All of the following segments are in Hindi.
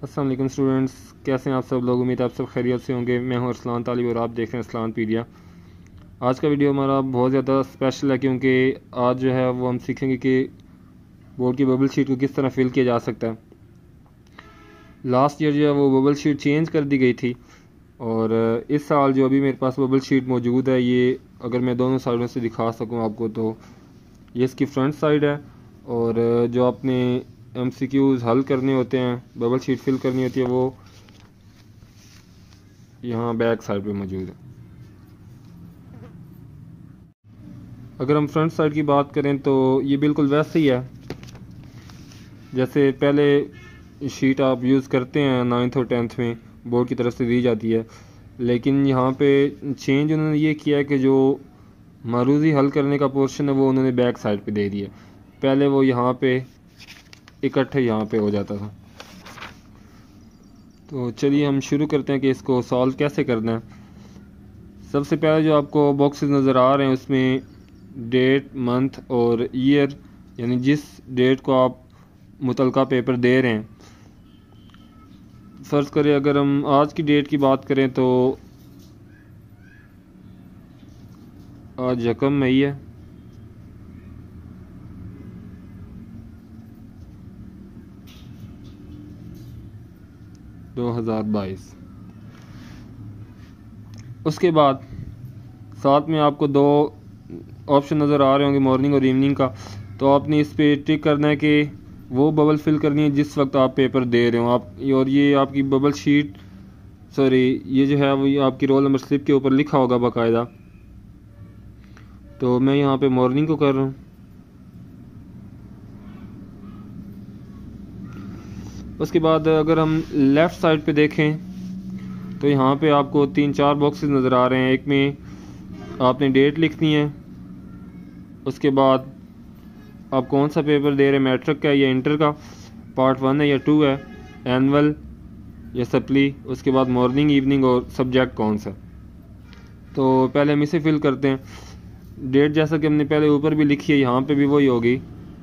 अस्सलाम वालेकुम स्टूडेंट्स, कैसे हैं आप सब लोग। उम्मीद आप सब खैरियत से होंगे। मैं हूं अरसलान तालिब और आप देख रहे हैं अरसलान पीडिया। आज का वीडियो हमारा बहुत ज़्यादा स्पेशल है क्योंकि आज जो है वो हम सीखेंगे कि बोर्ड की बबल शीट को किस तरह फिल किया जा सकता है। लास्ट ईयर जो है वो बबल शीट चेंज कर दी गई थी और इस साल जो अभी मेरे पास बबल शीट मौजूद है, ये अगर मैं दोनों साइडों से दिखा सकूं आपको तो ये इसकी फ्रंट साइड है और जो आपने MCQs हल करने होते हैं, बबल शीट फिल करनी होती है, वो यहाँ बैक साइड पे मौजूद है। अगर हम फ्रंट साइड की बात करें तो ये बिल्कुल वैसे ही है जैसे पहले शीट आप यूज़ करते हैं 9th और 10th में बोर्ड की तरफ से दी जाती है, लेकिन यहाँ पे चेंज उन्होंने ये किया है कि जो मारूजी हल करने का पोर्शन है वो उन्होंने बैक साइड पे दे दिया। पहले वो यहाँ पे इकट्ठे यहाँ पे हो जाता था। तो चलिए हम शुरू करते हैं कि इसको सॉल्व कैसे करना है। सबसे पहले जो आपको बॉक्सेस नज़र आ रहे हैं उसमें डेट, मंथ और ईयर, यानी जिस डेट को आप मुतलका पेपर दे रहे हैं। फ़र्ज़ करें अगर हम आज की डेट की बात करें तो आज 1 मई है। दो 2022। उसके बाद साथ में आपको दो ऑप्शन नज़र आ रहे होंगे, मॉर्निंग और इवनिंग का। तो आपने इस पे टिक करना है कि वो बबल फिल करनी है जिस वक्त आप पेपर दे रहे हो आप। और ये आपकी बबल शीट, सॉरी, ये जो है वो ये आपकी रोल नंबर स्लिप के ऊपर लिखा होगा बाकायदा। तो मैं यहाँ पे मॉर्निंग को कर रहा हूँ। उसके बाद अगर हम लेफ़्ट साइड पे देखें तो यहाँ पे आपको 3-4 बॉक्सेस नज़र आ रहे हैं। एक में आपने डेट लिखनी है, उसके बाद आप कौन सा पेपर दे रहे हैं, मैट्रिक का या इंटर का, पार्ट 1 है या 2 है, एनुअल या सप्ली, उसके बाद मॉर्निंग, इवनिंग और सब्जेक्ट कौन सा। तो पहले हम इसे फिल करते हैं। डेट जैसा कि हमने पहले ऊपर भी लिखी है, यहाँ पे भी वही होगी,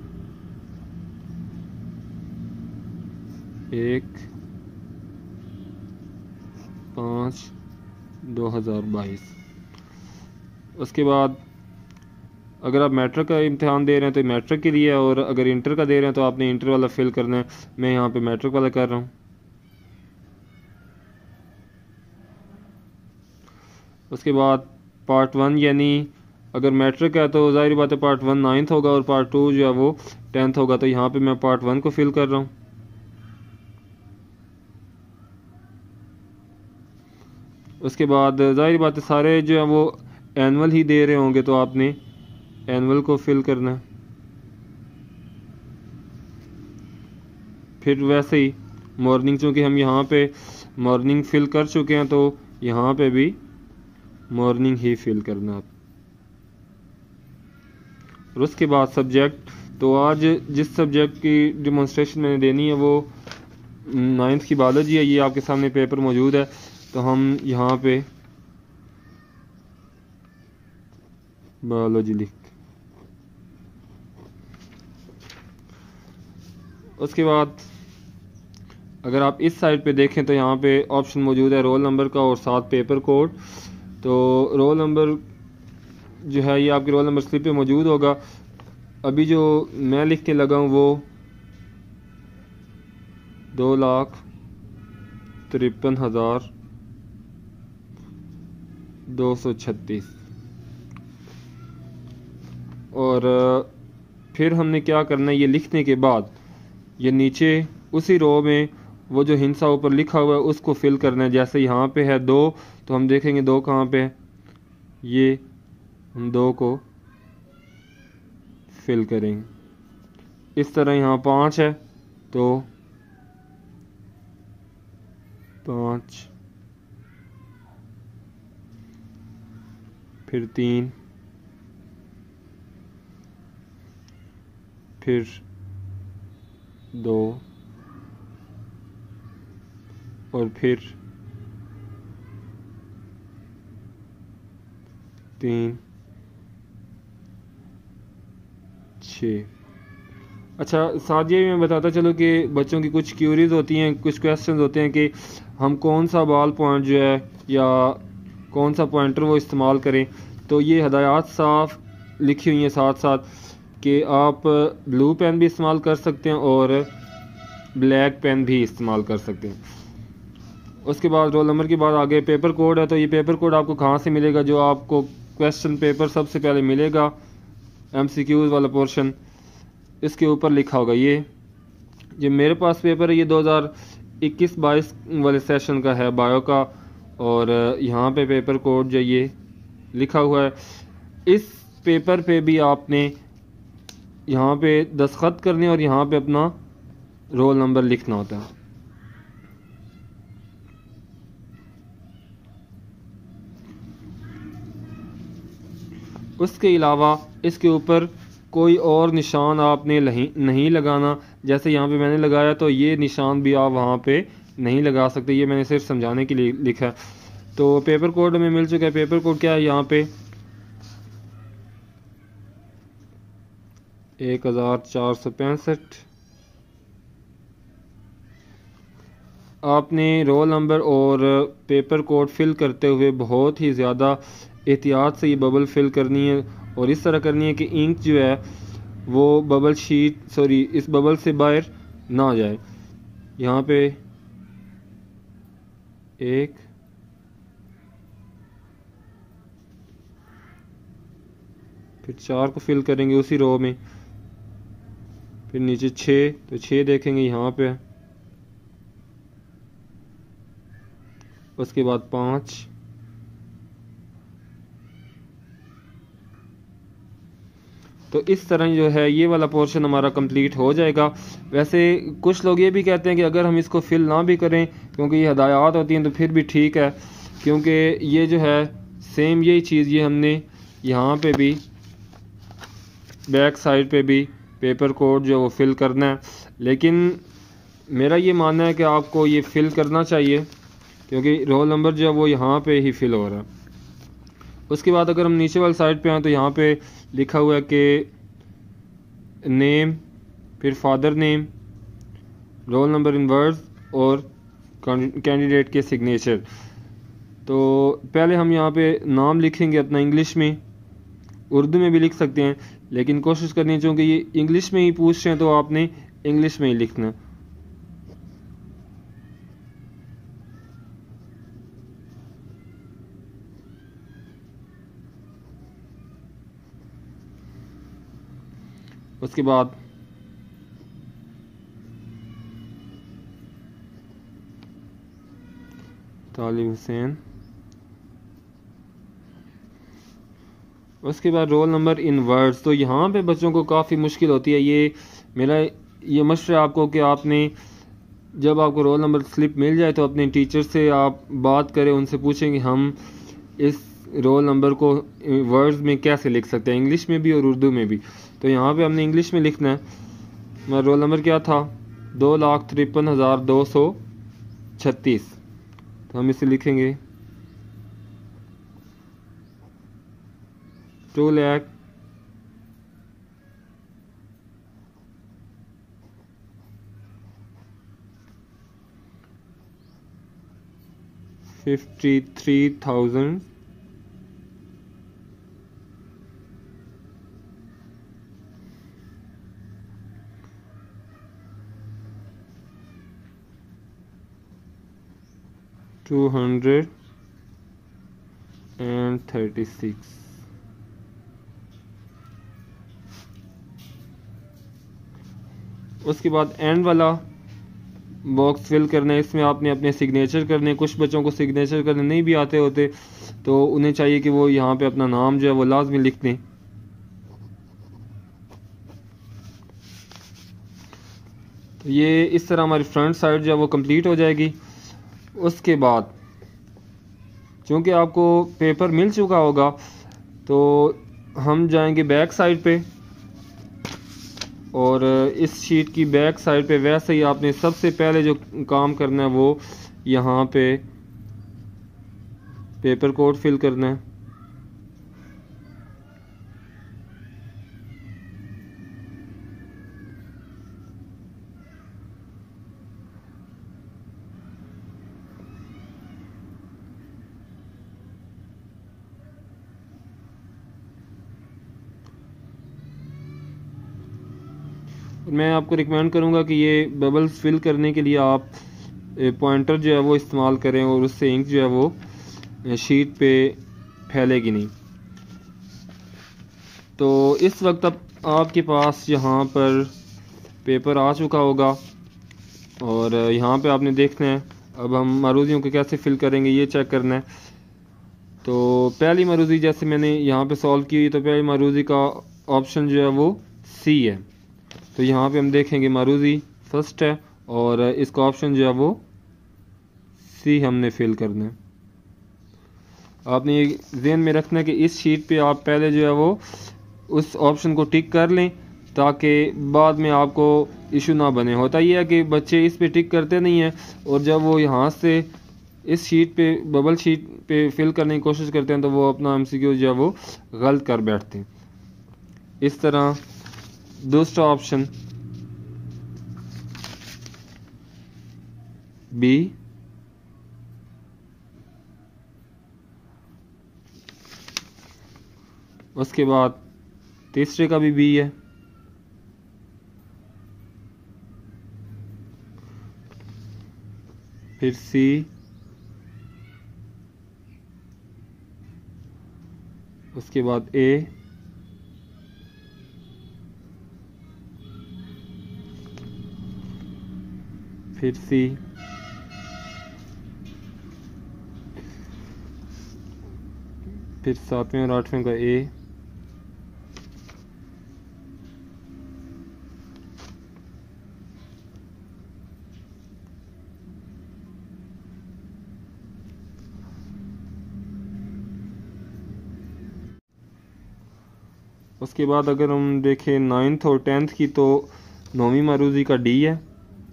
1/5/2022। उसके बाद अगर आप मैट्रिक का इम्तिहान दे रहे हैं तो मैट्रिक के लिए, और अगर इंटर का दे रहे हैं तो आपने इंटर वाला फिल करना है। मैं यहाँ पे मैट्रिक वाला कर रहा हूँ। उसके बाद पार्ट 1, यानी अगर मैट्रिक है तो ज़ाहिर बात है पार्ट 1 9th होगा और पार्ट 2 जो है वो 10th होगा। तो यहाँ पे मैं पार्ट 1 को फिल कर रहा हूँ। उसके बाद ज़ाहिर बात है सारे जो है वो एनुअल ही दे रहे होंगे तो आपने एनुअल को फिल करना है। फिर वैसे ही मॉर्निंग, चूँकि हम यहाँ पे मॉर्निंग फिल कर चुके हैं तो यहाँ पे भी मॉर्निंग ही फिल करना आप। और उसके बाद सब्जेक्ट, तो आज जिस सब्जेक्ट की डिमॉन्स्ट्रेशन मैंने देनी है वो 9th की बायोलॉजी है। ये आपके सामने पेपर मौजूद है, तो हम यहाँ पे बायोलॉजी लिख। उसके बाद अगर आप इस साइड पे देखें तो यहाँ पे ऑप्शन मौजूद है रोल नंबर का और साथ पेपर कोड। तो रोल नंबर जो है ये आपकी रोल नंबर स्लिप पे मौजूद होगा। अभी जो मैं लिख के लगा हूँ वो 2,53,236। और फिर हमने क्या करना है, ये लिखने के बाद ये नीचे उसी रो में वो जो हिंसा ऊपर लिखा हुआ है उसको फिल करना है। जैसे यहाँ पे है 2, तो हम देखेंगे 2 कहाँ पे है, ये हम 2 को फिल करेंगे। इस तरह यहाँ 5 है तो 5, फिर 3, फिर 2 और फिर 3, 6। अच्छा, साथ ये मैं बताता चलो कि बच्चों की कुछ क्यूरीज होती हैं, कुछ क्वेश्चन होते हैं कि हम कौन सा बॉल पॉइंट जो है या कौन सा पॉइंटर वो इस्तेमाल करें। तो ये हदायत साफ लिखी हुई हैं साथ साथ कि आप ब्लू पेन भी इस्तेमाल कर सकते हैं और ब्लैक पेन भी इस्तेमाल कर सकते हैं। उसके बाद रोल नंबर के बाद आगे पेपर कोड है। तो ये पेपर कोड आपको कहाँ से मिलेगा? जो आपको क्वेश्चन पेपर सबसे पहले मिलेगा, MCQs वाला पोर्शन, इसके ऊपर लिखा होगा। ये मेरे पास पेपर है, ये 2021-22 वाले सेशन का है, बायो का। और यहाँ पे पेपर कोड जो ये लिखा हुआ है, इस पेपर पे भी आपने यहाँ पे दस्तखत करने और यहाँ पे अपना रोल नंबर लिखना होता है। उसके अलावा इसके ऊपर कोई और निशान आपने नहीं लगाना। जैसे यहाँ पे मैंने लगाया, तो ये निशान भी आप वहाँ पे नहीं लगा सकते। ये मैंने सिर्फ समझाने के लिए लिखा है। तो पेपर कोड हमें मिल चुका है। पेपर कोड क्या है? यहाँ पे 1465। आपने रोल नंबर और पेपर कोड फिल करते हुए बहुत ही ज़्यादा एहतियात से ये बबल फिल करनी है, और इस तरह करनी है कि इंक जो है वो बबल शीट इस बबल से बाहर ना जाए। यहाँ पे 1, फिर 4 को फिल करेंगे उसी रो में, फिर नीचे 6, तो 6 देखेंगे यहाँ पे। उसके बाद 5, तो इस तरह जो है ये वाला पोर्शन हमारा कंप्लीट हो जाएगा। वैसे कुछ लोग ये भी कहते हैं कि अगर हम इसको फिल ना भी करें, क्योंकि ये हदायत होती हैं, तो फिर भी ठीक है, क्योंकि ये जो है सेम यही चीज़ ये हमने यहाँ पे भी बैक साइड पे भी पेपर कोड जो वो फिल करना है। लेकिन मेरा ये मानना है कि आपको ये फिल करना चाहिए, क्योंकि रोल नंबर जो है वो यहाँ पे ही फिल हो रहा है। उसके बाद अगर हम नीचे वाली साइड पे आए, तो यहाँ पे लिखा हुआ है कि नेम, फिर father name, roll number in words और कैंडिडेट के सिग्नेचर। तो पहले हम यहाँ पे नाम लिखेंगे अपना इंग्लिश में, उर्दू में भी लिख सकते हैं, लेकिन कोशिश करनी चाहिए कि ये इंग्लिश में ही पूछ रहे हैं तो आपने इंग्लिश में ही लिखना। उसके बाद तालिब हुसैन। उसके बाद रोल नंबर इन वर्ड्स। तो यहाँ पे बच्चों को काफ़ी मुश्किल होती है। मेरा ये मशवरा है आपको कि आपने जब आपको रोल नंबर स्लिप मिल जाए तो अपने टीचर से आप बात करें, उनसे पूछें कि हम इस रोल नंबर को वर्ड्स में कैसे लिख सकते हैं, इंग्लिश में भी और उर्दू में भी। तो यहाँ पे हमने इंग्लिश में लिखना है। मेरा रोल नंबर क्या था? 2,53,236। तो हम इसे लिखेंगे 2 लाख 53,000 236। उसके बाद एंड वाला बॉक्स फिल करना है। इसमें आपने अपने सिग्नेचर करने। कुछ बच्चों को सिग्नेचर करने नहीं भी आते होते, तो उन्हें चाहिए कि वो यहाँ पे अपना नाम जो है वो लाजमी लिख दें। तो ये इस तरह हमारी फ्रंट साइड जो है वो कंप्लीट हो जाएगी। उसके बाद चूँकि आपको पेपर मिल चुका होगा, तो हम जाएंगे बैक साइड पे, और इस शीट की बैक साइड पे वैसे ही आपने सबसे पहले जो काम करना है वो यहाँ पे पेपर कोड फिल करना है। मैं आपको रिकमेंड करूँगा कि ये बबल्स फिल करने के लिए आप पॉइंटर जो है वो इस्तेमाल करें और उससे इंक जो है वो शीट पे फैलेगी नहीं। तो इस वक्त अब आपके पास यहाँ पर पेपर आ चुका होगा और यहाँ पे आपने देखना है। अब हम मरूजियों को कैसे फिल करेंगे ये चेक करना है। तो पहली मरूजी जैसे मैंने यहाँ पे सॉल्व की, तो पहली मरूजी का ऑप्शन जो है वो सी है। तो यहाँ पे हम देखेंगे मरूजी फर्स्ट है और इसका ऑप्शन जो है वो सी हमने फिल करना है। आपने ये ध्यान में रखना है कि इस शीट पे आप पहले जो है वो उस ऑप्शन को टिक कर लें ताकि बाद में आपको इशू ना बने। होता ये है कि बच्चे इस पे टिक करते नहीं हैं और जब वो यहाँ से इस शीट पे बबल शीट पे फिल करने की कोशिश करते हैं तो वो अपना एमसीक्यू जो है वो गलत कर बैठते हैं। इस तरह दूसरा ऑप्शन बी, उसके बाद तीसरे का भी बी है, फिर सी, उसके बाद ए, फिर सी, फिर सातवें और आठवें का ए, उसके बाद अगर हम देखें 9th और 10th की तो 9वीं मरूजी का डी है,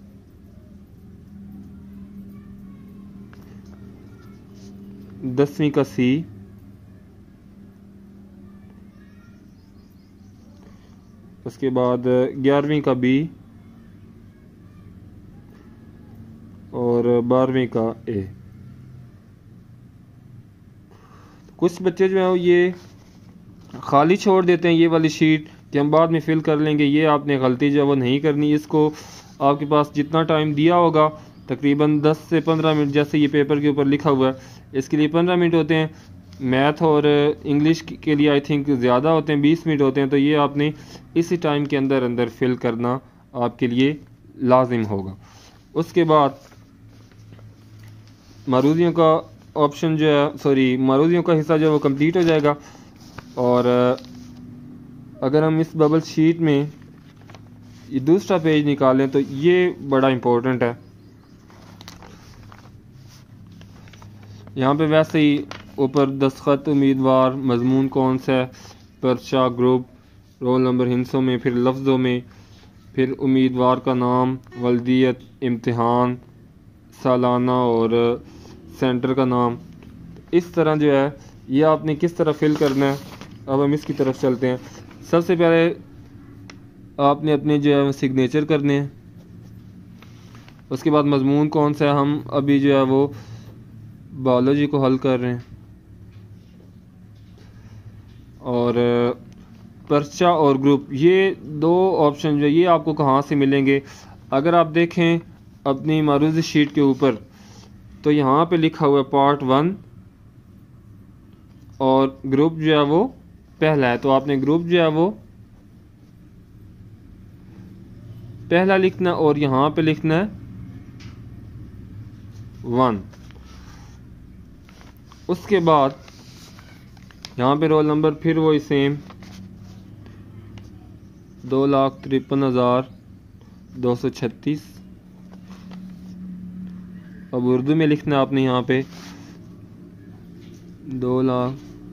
10वीं का सी, उसके बाद 11वीं का बी और 12वीं का ए। कुछ बच्चे जो है ये खाली छोड़ देते हैं ये वाली शीट कि हम बाद में फिल कर लेंगे। ये आपने गलती जो है वो नहीं करनी। इसको आपके पास जितना टाइम दिया होगा तकरीबन 10 से 15 मिनट, जैसे ये पेपर के ऊपर लिखा हुआ है, इसके लिए 15 मिनट होते हैं। मैथ और इंग्लिश के लिए आई थिंक ज़्यादा होते हैं, 20 मिनट होते हैं। तो ये आपने इसी टाइम के अंदर अंदर फिल करना आपके लिए लाजिम होगा। उसके बाद मरूजियों का ऑप्शन जो है मरूजियों का हिस्सा जो है वो कंप्लीट हो जाएगा। और अगर हम इस बबल शीट में ये दूसरा पेज निकालें तो ये बड़ा इम्पोर्टेंट है। यहाँ पे वैसे ही ऊपर दस्तखत, उम्मीदवार, मजमून कौन सा है, पर्चा, ग्रुप, रोल नंबर हिंसों में, फिर लफ्ज़ों में, फिर उम्मीदवार का नाम, वल्दियत, इम्तिहान, सालाना और सेंटर का नाम। इस तरह जो है ये आपने किस तरह फिल करना है। अब हम इसकी तरफ चलते हैं। सबसे पहले आपने अपने जो है सिग्नेचर करने हैं। उसके बाद मजमून कौन सा है, हम अभी जो है वो बायोलॉजी को हल कर रहे हैं। और पर्चा और ग्रुप, ये दो ऑप्शन जो ये आपको कहाँ से मिलेंगे। अगर आप देखें अपनी मारूजी शीट के ऊपर तो यहाँ पे लिखा हुआ है पार्ट 1 और ग्रुप जो है वो पहला है। तो आपने ग्रुप जो है वो पहला लिखना और यहाँ पे लिखना है 1। उसके बाद यहाँ पे रोल नंबर फिर वही सेम 2,53,236। अब उर्दू में लिखना है आपने यहाँ पे 2 लाख।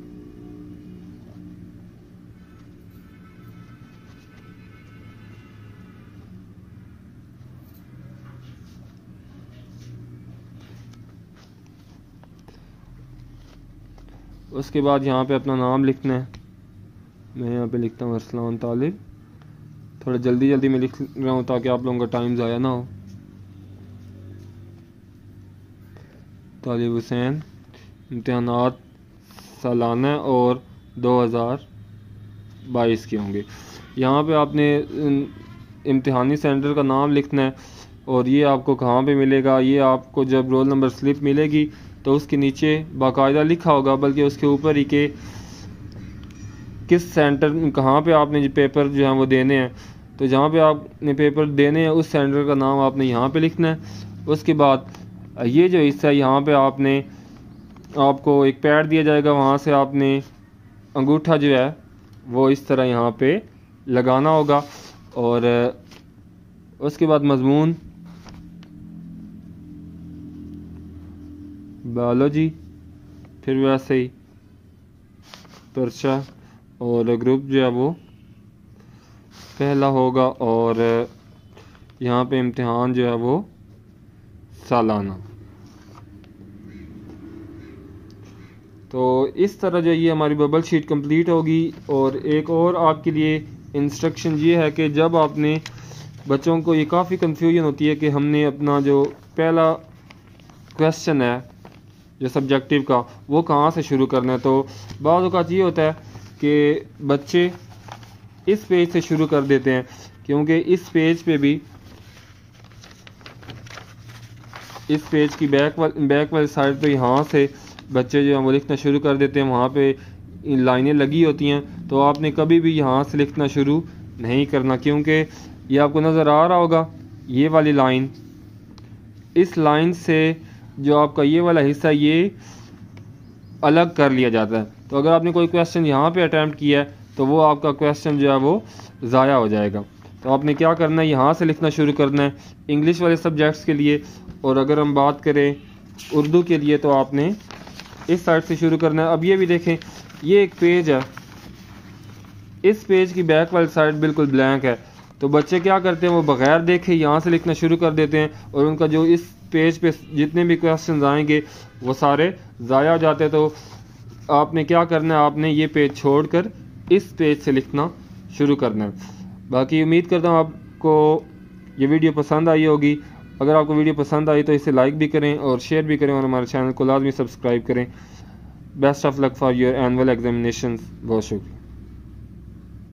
उसके बाद यहाँ पे अपना नाम लिखना है। मैं यहाँ पे लिखता हूँ अरसलान तालिब। थोड़ा जल्दी जल्दी में लिख रहा हूँ ताकि आप लोगों का टाइम ज़ाया ना हो। तालिब हुसैन, इम्तिहानात सालाना और 2022 के होंगे। यहाँ पे आपने इम्तिहानी सेंटर का नाम लिखना है और ये आपको कहाँ पे मिलेगा, ये आपको जब रोल नंबर स्लिप मिलेगी तो उसके नीचे बाकायदा लिखा होगा, बल्कि उसके ऊपर ही के किस सेंटर कहाँ पे आपने पेपर जो है वो देने हैं। तो जहाँ पे आपने पेपर देने हैं उस सेंटर का नाम आपने यहाँ पे लिखना है। उसके बाद ये जो हिस्सा है यहाँ पे आपको एक पैड दिया जाएगा, वहाँ से आपने अंगूठा जो है वो इस तरह यहाँ पे लगाना होगा। और उसके बाद मजमून बायोलॉजी, फिर वैसे ही पर्चा और ग्रुप जो है वो पहला होगा और यहाँ पे इम्तिहान जो है वो सालाना। तो इस तरह जो ये हमारी बबल शीट कंप्लीट होगी। और एक और आपके लिए इंस्ट्रक्शन ये है कि जब आपने बच्चों को, ये काफ़ी कंफ्यूजन होती है कि हमने अपना जो पहला क्वेश्चन है जो सब्जेक्टिव का वो कहाँ से शुरू करना है। तो बाज़ औक़ात ये होता है कि बच्चे इस पेज से शुरू कर देते हैं, क्योंकि इस पेज पे भी, इस पेज की बैक वाली साइड पे यहाँ से बच्चे जो हैं वो लिखना शुरू कर देते हैं। वहाँ पे लाइनें लगी होती हैं, तो आपने कभी भी यहाँ से लिखना शुरू नहीं करना, क्योंकि ये आपको नज़र आ रहा होगा ये वाली लाइन, इस लाइन से जो आपका ये वाला हिस्सा ये अलग कर लिया जाता है। तो अगर आपने कोई क्वेश्चन यहाँ पे अटैम्प्ट किया है तो वो आपका क्वेश्चन जो है वो ज़ाया हो जाएगा। तो आपने क्या करना है, यहाँ से लिखना शुरू करना है इंग्लिश वाले सब्जेक्ट्स के लिए। और अगर हम बात करें उर्दू के लिए तो आपने इस साइड से शुरू करना है। अब ये भी देखें, ये एक पेज है, इस पेज की बैक वाली साइड बिल्कुल ब्लैंक है। तो बच्चे क्या करते हैं, वो बगैर देखे यहाँ से लिखना शुरू कर देते हैं और उनका जो इस पेज पे जितने भी क्वेश्चन आएंगे वो सारे ज़ाया हो जाते हैं। तो आपने क्या करना है, आपने ये पेज छोड़कर इस पेज से लिखना शुरू करना है। बाकी उम्मीद करता हूँ आपको ये वीडियो पसंद आई होगी। अगर आपको वीडियो पसंद आई तो इसे लाइक भी करें और शेयर भी करें और हमारे चैनल को लाजमी सब्सक्राइब करें। Best of luck for your annual examination. बहुत शुक्रिया।